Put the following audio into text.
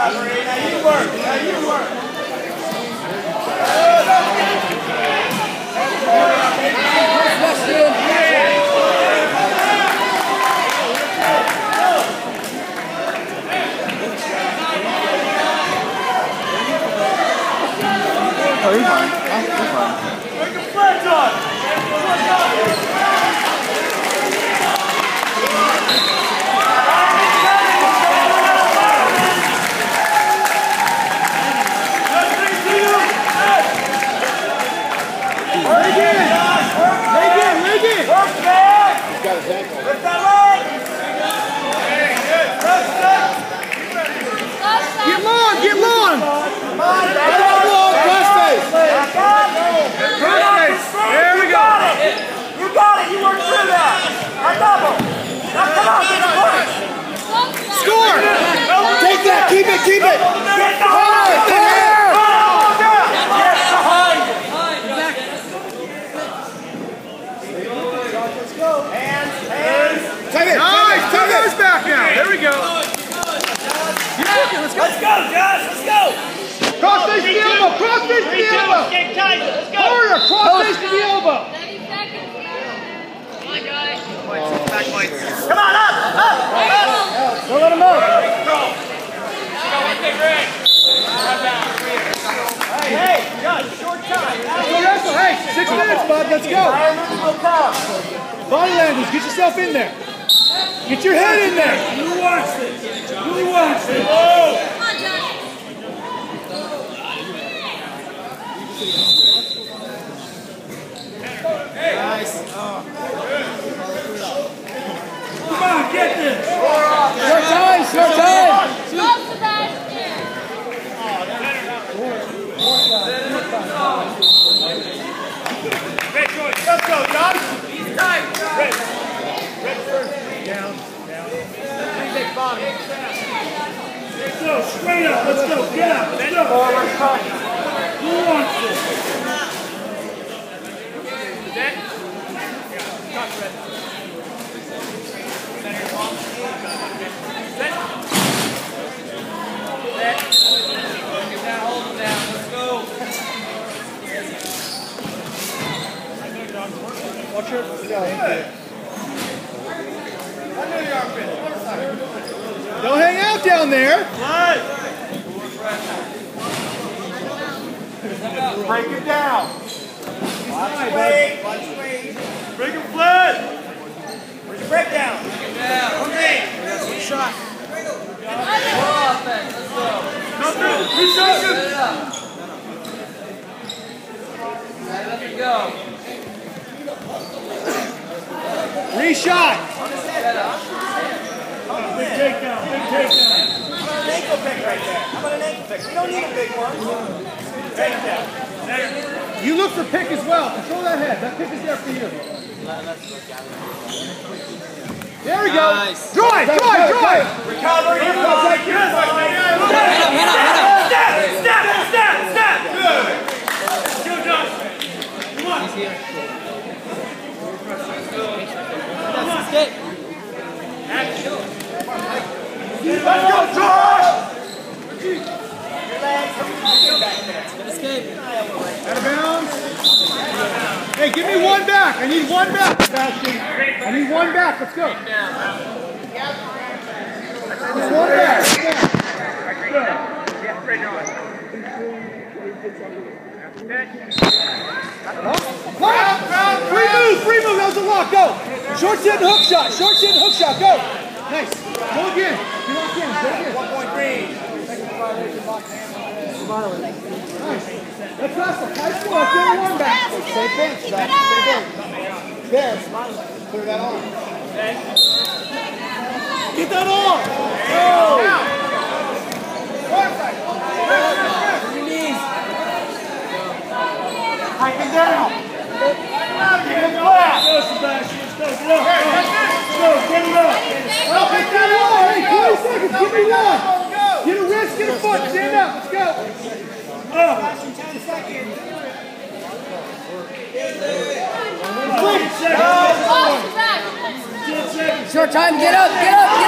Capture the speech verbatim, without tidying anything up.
Now you work. Now you work. Oh, you're fine. You're fine. Make a fledge on! Get long, get long! Come on, get long, crossface! There we go! You got it, you worked through that! A double! Now come on, get a point! Score! Take that, keep it, keep it! Get the hard! Get behind it! Let's go! Hands, hands! Take it! Nice! Two goes back now! There we go! Let's go! Let's go, Josh! Let's go! Cross face to the elbow! Cross face to the elbow! Let's go! Harder! Cross face to the elbow! Come on, guys! Come on, up! Up! Up! Don't let him move! Hey, hey! Josh, short time! Let's go wrestle! Hey! Six minutes, bud! Let's go! Body language! Get yourself in there! Get your head in there! Who wants this? Who wants this? Oh! Nice. Oh. Come on, get this! Short time! Short time! Let's go, Josh! He's tight! Red. Red first. Down. Down. Big body. Let's go, straight up. Let's go, get up. Let's go. Forward punch. Who wants this? Set. Touch, Red. Center your palm. Set. Set. Get down, hold him down. Let's go. Watch your... Yeah. Don't hang out down there. Break it down. Watch weight. Watch weight. Break it flat. Where's your breakdown? Break it down. Okay. We got some shot. More offense. Let's go. Come through. Two seconds. Let it go. Reshot. Big takedown, big takedown. How about an ankle pick right there? How about an ankle pick? We don't need a big one. Takedown. You look for pick as well. Control that head. That pick is there for you. There we go. Nice. Drive, drive, drive. Recover. Here comes like this. Step, step, step, step. Good. Go, Josh. Come on. He's here. Come on. Escape. Let's go, Josh! Escape. Out of bounds. Hey, give me one back. I need one back, Sebastian. I need one back. Let's go. Just one back. Free move, free move. That was a lock. Go. Short sit and hook shot. Short sit and hook shot. Go. Nice. Go again. Go again. Go again. One point green. Nice. Let's wrestle. Nice score. Let's get one back. Stay bench. Stay bench. There. Clear that on. Get that on. Go. Your knees. Tighten down. Get it flat. Go, Sebastian. Let's go. Get up. Let's go. Get it up. Oh, get that on. Hey, twenty seconds. Give me one. Get a wrist. Get a foot. Stand up. Let's go. Oh. ten seconds. Short time. Get up. Get up. Get up.